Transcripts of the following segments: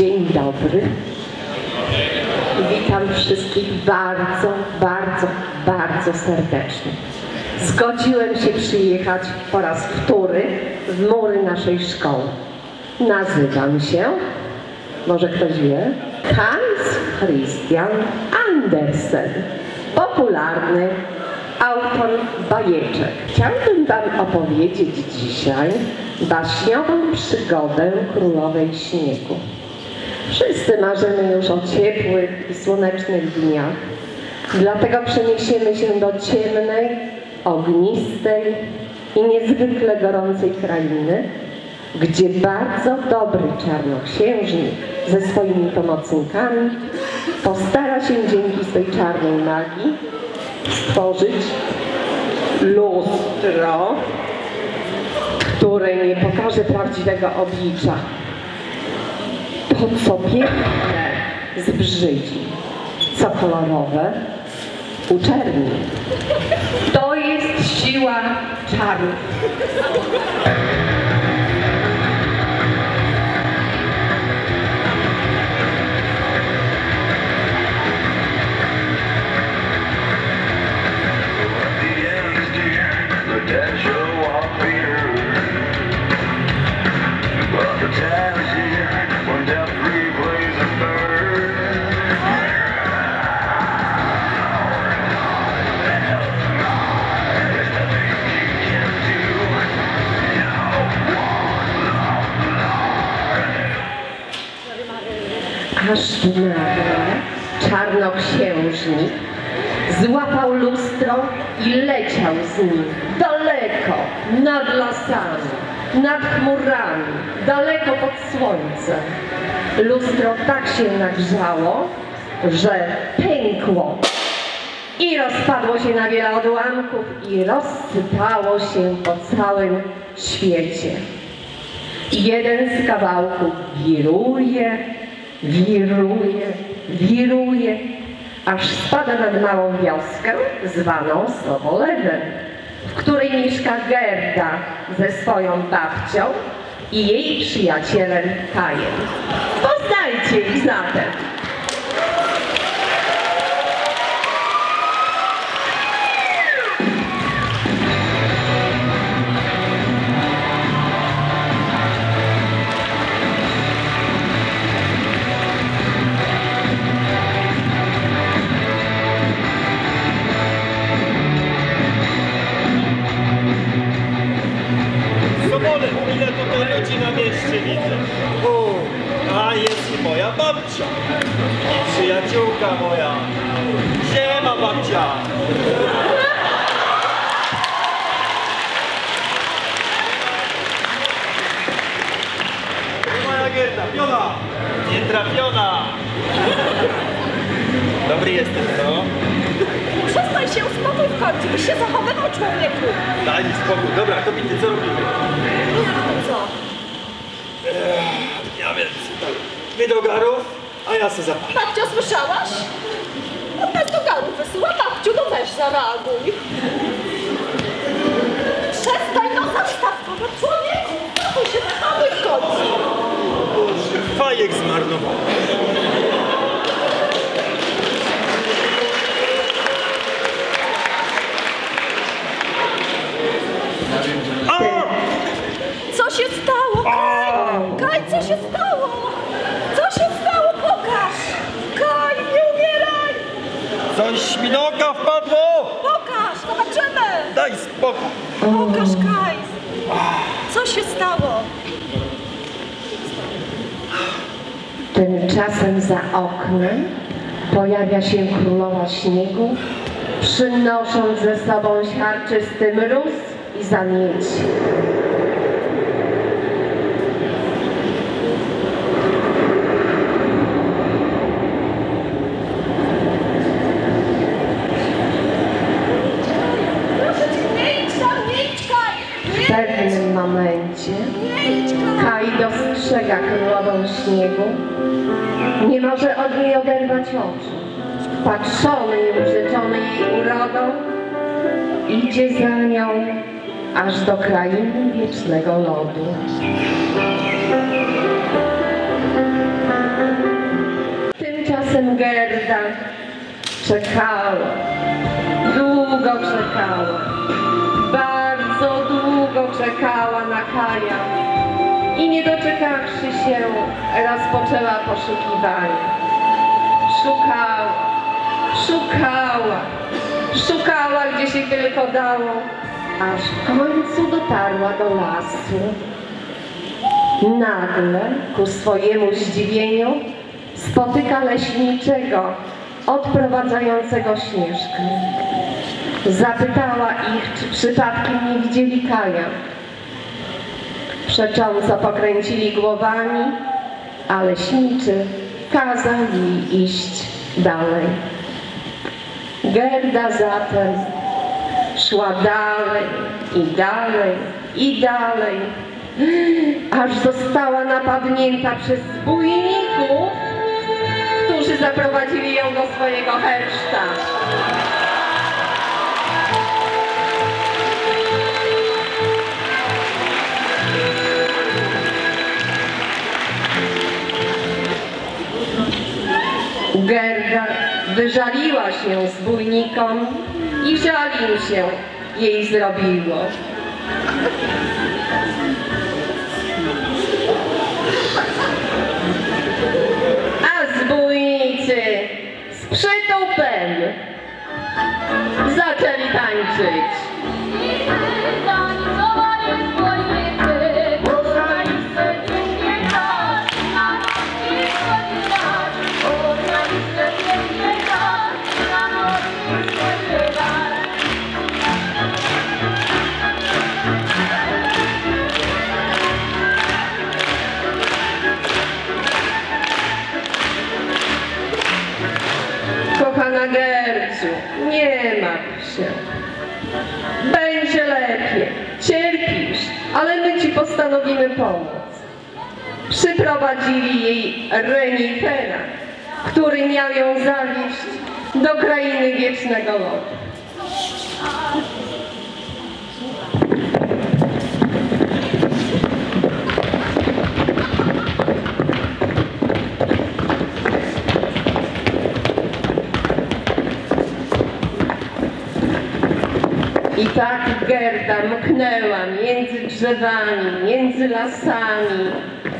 Dzień dobry. Witam wszystkich bardzo, bardzo, bardzo serdecznie. Zgodziłem się przyjechać po raz wtóry w mury naszej szkoły. Nazywam się, może ktoś wie, Hans Christian Andersen, popularny autor bajeczek. Chciałbym wam opowiedzieć dzisiaj baśniową przygodę Królowej Śniegu. Wszyscy marzymy już o ciepłych i słonecznych dniach, dlatego przeniesiemy się do ciemnej, ognistej i niezwykle gorącej krainy, gdzie bardzo dobry czarnoksiężnik ze swoimi pomocnikami postara się dzięki swej czarnej magii stworzyć lustro, które nie pokaże prawdziwego oblicza. To, co piękne, zbrzydzi, co kolorowe, uczerni. To jest siła czaru. Aż nagle czarnoksiężnik złapał lustro i leciał z nim daleko, nad lasami, nad chmurami, daleko pod słońcem. Lustro tak się nagrzało, że pękło i rozpadło się na wiele odłamków i rozsypało się po całym świecie. Jeden z kawałków wiruje, wiruje, wiruje, aż spada nad małą wioskę zwaną Sobolewem, w której mieszka Gerda ze swoją babcią i jej przyjacielem Kajem. Poznajcie ich zatem. Ile tutaj ludzi na mieście widzę. A jest i moja babcia. I przyjaciółka moja. Siema babcia. Moja Gerda, piona. Nietrafiona. Dobry jesteś, co? Przestań się, uspokój w końcu, byś się zachowywał, człowieku. Daj mi spokój. Dobra, kobiety, co robimy? Jak to co? Ja wiem, wy do garów, a ja se zapalę. Babcio, słyszałaś? On nas do garów wysyła, babciu, no weź zareaguj. Przestań, no zastaw go, no człowieku, uspokój się, zachowuj w końcu. Boże, fajek zmarnowałem. Co się stało, Kaj? Kaj, co się stało? Co się stało? Pokaż! Kaj, nie umieraj! Coś mi do oka wpadło! Pokaż, zobaczymy! Daj spokój! Pokaż, Kaj! Co się stało? Tymczasem za oknem pojawia się Królowa Śniegu, przynosząc ze sobą siarczysty mróz i zamieci. W pewnym momencie Kaj dostrzega Królową Śniegu. Nie może od niej oderwać oczu. Wpatrzony i urzeczony jej urodą, idzie za nią aż do krainy wiecznego lodu. Tymczasem Gerda czekała, długo czekała, bardzo długo czekała na Kaja i nie doczekawszy się, rozpoczęła poszukiwania. Szukała, gdzie się tylko dało, aż w końcu dotarła do lasu. Nagle, ku swojemu zdziwieniu, spotyka leśniczego odprowadzającego Śnieżkę. Zapytała ich, czy przypadkiem nie widzieli Kaja. Przecząco pokręcili głowami, a leśniczy kazał jej iść dalej. Gerda zatem szła dalej i dalej, aż została napadnięta przez zbójników, którzy zaprowadzili ją do swojego herszta. Gerda wyżaliła się zbójnikom i żal im się jej zrobiło. A zbójnicy z przytupem zaczęli tańczyć. Kochana Gerciu, nie martw się. Będzie lepiej. Cierpisz, ale my ci postanowimy pomóc. Przyprowadzili jej renifera, który miał ją zawieźć do krainy wiecznego lodu. I tak Gerda mknęła między drzewami, między lasami.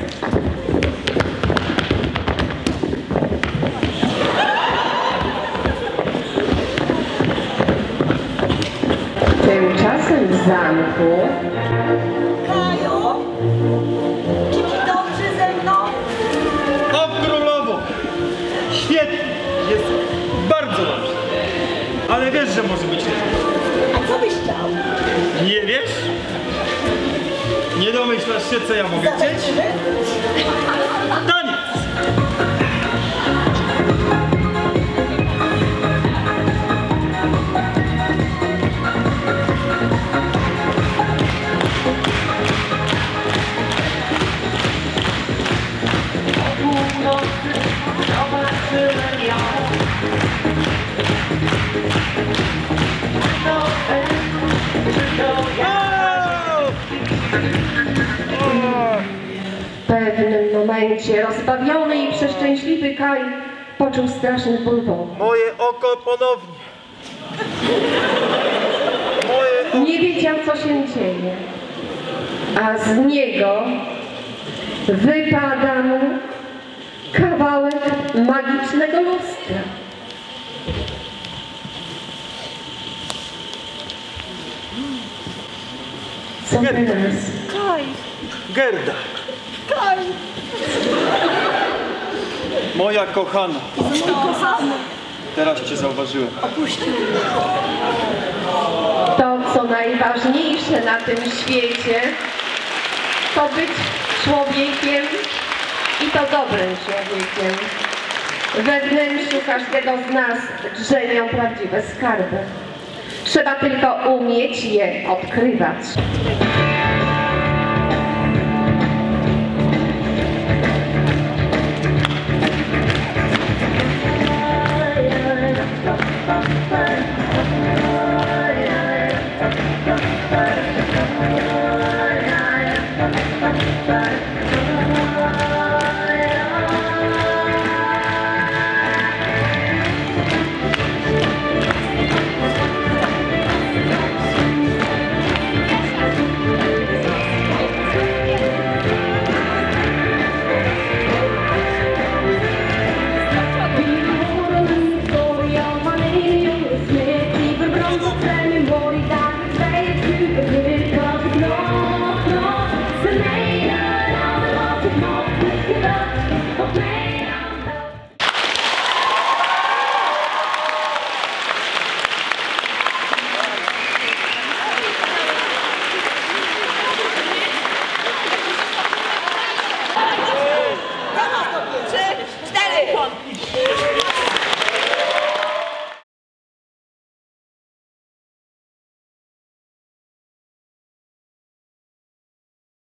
Tymczasem w zamku Kaju, czy ci dobrze ze mną? O królowo! Świetnie! Jest bardzo dobrze. Ale wiesz, że może być lepiej. A co byś chciał? Nie wiesz? Nie domyślasz się, co ja mogę chcieć? Zobaczymy. Taniec! w pewnym momencie rozbawiony i przeszczęśliwy Kaj poczuł straszny ból wody. Moje oko ponownie. Moje oko. Nie wiedział, co się dzieje, a z niego wypada mu kawałek magicznego lustra. Co teraz? Kaj, Gerda, Kaj, moja kochana. mój kochany, Teraz cię zauważyłem. opuścił mnie. To, co najważniejsze na tym świecie, to być człowiekiem i to dobrym człowiekiem. We wnętrzu każdego z nas drzemią prawdziwe skarby. Trzeba tylko umieć je odkrywać. idź